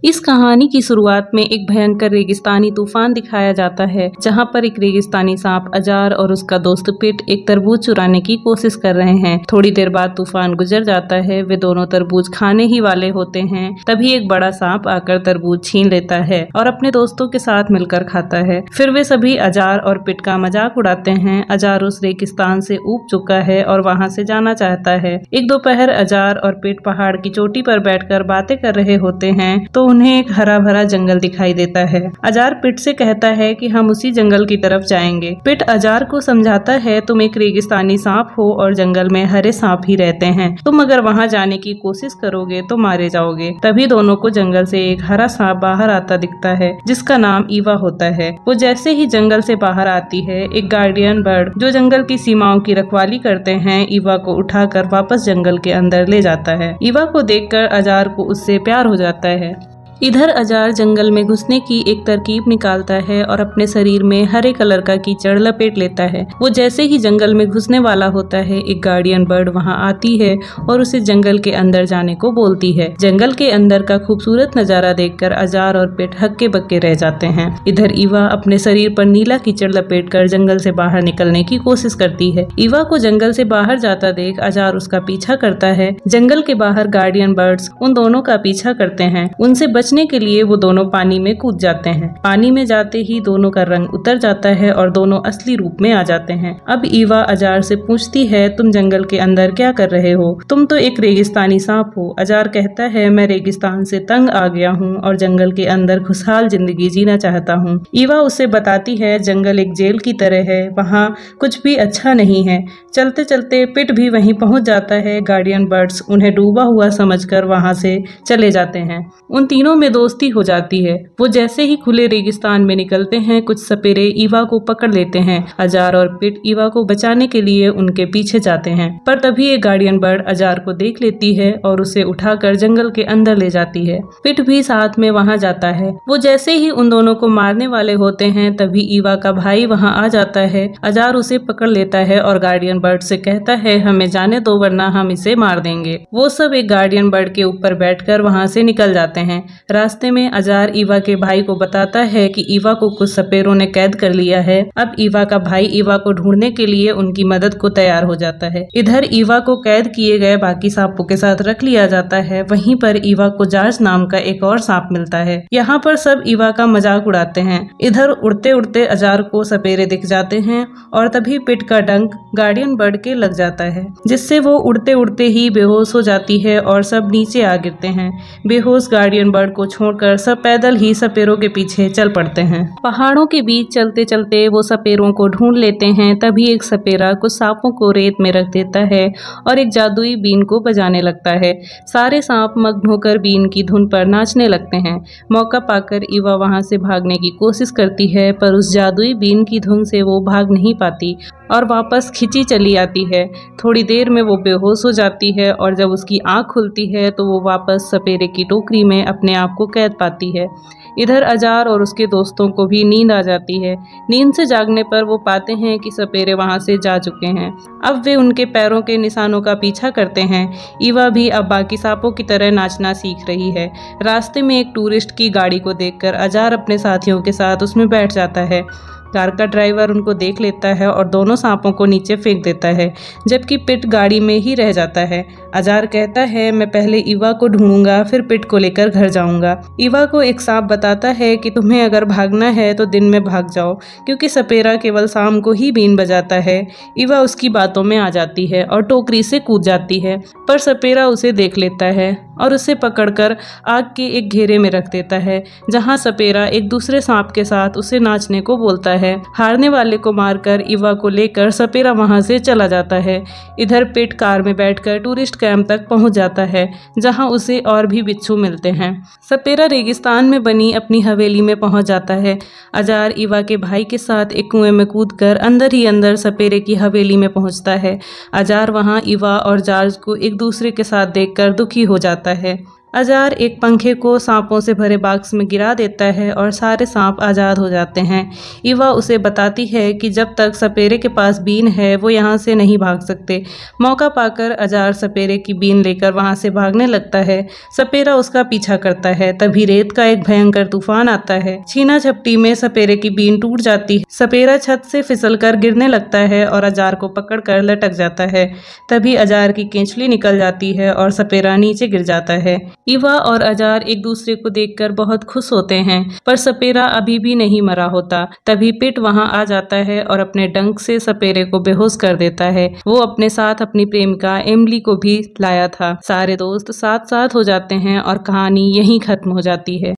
इस कहानी की शुरुआत में एक भयंकर रेगिस्तानी तूफान दिखाया जाता है, जहां पर एक रेगिस्तानी सांप अजार और उसका दोस्त पिट एक तरबूज चुराने की कोशिश कर रहे हैं। थोड़ी देर बाद तूफान गुजर जाता है। वे दोनों तरबूज खाने ही वाले होते हैं। तभी एक बड़ा सांप आकर तरबूज छीन लेता है और अपने दोस्तों के साथ मिलकर खाता है। फिर वे सभी अजार और पिट का मजाक उड़ाते हैं। अजार उस रेगिस्तान से ऊब चुका है और वहाँ से जाना चाहता है। एक दोपहर अजार और पिट पहाड़ की चोटी पर बैठकर बातें कर रहे होते हैं तो उन्हें एक हरा भरा जंगल दिखाई देता है। अजार पिट से कहता है कि हम उसी जंगल की तरफ जाएंगे। पिट अजार को समझाता है, तुम एक रेगिस्तानी सांप हो और जंगल में हरे सांप ही रहते हैं। तुम अगर वहां जाने की कोशिश करोगे तो मारे जाओगे। तभी दोनों को जंगल से एक हरा सांप बाहर आता दिखता है, जिसका नाम ईवा होता है। वो जैसे ही जंगल से बाहर आती है, एक गार्डियन बर्ड जो जंगल की सीमाओं की रखवाली करते हैं, ईवा को उठाकर वापस जंगल के अंदर ले जाता है। ईवा को देखकर अजार को उससे प्यार हो जाता है। इधर अजार जंगल में घुसने की एक तरकीब निकालता है और अपने शरीर में हरे कलर का कीचड़ लपेट लेता है। वो जैसे ही जंगल में घुसने वाला होता है, एक गार्डियन बर्ड वहां आती है और उसे जंगल के अंदर जाने को बोलती है। जंगल के अंदर का खूबसूरत नजारा देखकर अजार और पिट हक्के बक्के रह जाते हैं। इधर ईवा अपने शरीर पर नीला कीचड़ लपेटकर जंगल से बाहर निकलने की कोशिश करती है। ईवा को जंगल से बाहर जाता देख अजार उसका पीछा करता है। जंगल के बाहर गार्डियन बर्ड्स उन दोनों का पीछा करते हैं। उनसे बचने के लिए वो दोनों पानी में कूद जाते हैं। पानी में जाते ही दोनों का रंग उतर जाता है और दोनों असली रूप में आ जाते हैं। अब ईवा अजार से पूछती है, तुम जंगल के अंदर क्या कर रहे हो? तुम तो एक रेगिस्तानी सांप हो। अजार कहता है, मैं रेगिस्तान से तंग आ गया हूँ और जंगल के अंदर खुशहाल जिंदगी जीना चाहता हूँ। ईवा उसे बताती है, जंगल एक जेल की तरह है, वहाँ कुछ भी अच्छा नहीं है। चलते चलते पिट भी वहीं पहुंच जाता है। गार्डियन बर्ड्स उन्हें डूबा हुआ समझकर वहां से चले जाते हैं। उन तीनों में दोस्ती हो जाती है। वो जैसे ही खुले रेगिस्तान में निकलते हैं, कुछ सपेरे ईवा को पकड़ लेते हैं। अजार और पिट ईवा को बचाने के लिए उनके पीछे जाते हैं, पर तभी एक गार्डियन बर्ड अजार को देख लेती है और उसे उठाकर जंगल के अंदर ले जाती है। पिट भी साथ में वहां जाता है। वो जैसे ही उन दोनों को मारने वाले होते हैं, तभी ईवा का भाई वहां आ जाता है। अजार उसे पकड़ लेता है और गार्डियन बर्ड से कहता है, हमें जाने दो वरना हम इसे मार देंगे। वो सब एक गार्डियन बर्ड के ऊपर बैठकर वहां से निकल जाते हैं। रास्ते में अजार ईवा के भाई को बताता है कि ईवा को कुछ सपेरों ने कैद कर लिया है। अब ईवा का भाई ईवा को ढूंढने के लिए उनकी मदद को तैयार हो जाता है। इधर ईवा को कैद किए गए बाकी सांपों के साथ रख लिया जाता है। वहीं पर ईवा को जार्ज नाम का एक और सांप मिलता है। यहाँ पर सब ईवा का मजाक उड़ाते हैं। इधर उड़ते उड़ते अजार को सपेरे दिख जाते हैं और तभी पिट का डंक गार्डियन बर्ड के लग जाता है, जिससे वो उड़ते उड़ते ही बेहोश हो जाती है और सब नीचे आ गिरते हैं। बेहोश गार्डियन बर्ड को छोड़कर सब पैदल ही सपेरों के पीछे चल पड़ते हैं। पहाड़ों के बीच चलते चलते वो सपेरों को ढूंढ लेते हैं। तभी एक सपेरा कुछ सांपों को रेत में रख देता है और एक जादुई बीन को बजाने लगता है। सारे सांप मग्न होकर बीन की धुन पर नाचने लगते हैं। मौका पाकर ईवा वहां से भागने की कोशिश करती है, पर उस जादुई बीन की धुन से वो भाग नहीं पाती और वापस खिंची चली आती है। थोड़ी देर में वो बेहोश हो जाती है और जब उसकी आंख खुलती है तो वो वापस सपेरे की टोकरी में अपने आप को कैद पाती है। इधर अजार और उसके दोस्तों को भी नींद आ जाती है। नींद से जागने पर वो पाते हैं कि सपेरे वहां से जा चुके हैं। अब वे उनके पैरों के निशानों का पीछा करते हैं। ईवा भी अब बाकी सांपों की तरह नाचना सीख रही है। रास्ते में एक टूरिस्ट की गाड़ी को देखकर अजार अपने साथियों के साथ उसमें बैठ जाता है। कार का ड्राइवर उनको देख लेता है और दोनों सांपों को नीचे फेंक देता है, जबकि पिट गाड़ी में ही रह जाता है। अजार कहता है, मैं पहले ईवा को ढूंढूंगा, फिर पिट को लेकर घर जाऊंगा। ईवा को एक सांप बताता है कि तुम्हें अगर भागना है तो दिन में भाग जाओ, क्योंकि सपेरा केवल शाम को ही बीन बजाता है। ईवा उसकी बातों में आ जाती है और टोकरी से कूद जाती है, पर सपेरा उसे देख लेता है और उसे पकड़कर आग के एक घेरे में रख देता है, जहां सपेरा एक दूसरे सांप के साथ उसे नाचने को बोलता है। हारने वाले को मारकर ईवा को लेकर सपेरा वहां से चला जाता है। इधर पिट कार में बैठकर टूरिस्ट कैंप तक पहुंच जाता है, जहां उसे और भी बिच्छू मिलते हैं। सपेरा रेगिस्तान में बनी अपनी हवेली में पहुंच जाता है। अजार ईवा के भाई के साथ एक कुएं में कूदकर अंदर ही अंदर सपेरे की हवेली में पहुंचता है। अजार वहां ईवा और जार्ज को एक दूसरे के साथ देखकर दुखी हो जाता है। अजार एक पंखे को सांपों से भरे बॉक्स में गिरा देता है और सारे सांप आज़ाद हो जाते हैं। ईवा उसे बताती है कि जब तक सपेरे के पास बीन है वो यहाँ से नहीं भाग सकते। मौका पाकर अजार सपेरे की बीन लेकर वहाँ से भागने लगता है। सपेरा उसका पीछा करता है। तभी रेत का एक भयंकर तूफान आता है। छीना झपटी में सपेरे की बीन टूट जाती है। सपेरा छत से फिसलकर गिरने लगता है और अजार को पकड़कर लटक जाता है। तभी अजार की केंचली निकल जाती है और सपेरा नीचे गिर जाता है। ईवा और अजार एक दूसरे को देखकर बहुत खुश होते हैं, पर सपेरा अभी भी नहीं मरा होता। तभी पिट वहां आ जाता है और अपने डंक से सपेरे को बेहोश कर देता है। वो अपने साथ अपनी प्रेमिका एमिली को भी लाया था। सारे दोस्त साथ साथ हो जाते हैं और कहानी यहीं खत्म हो जाती है।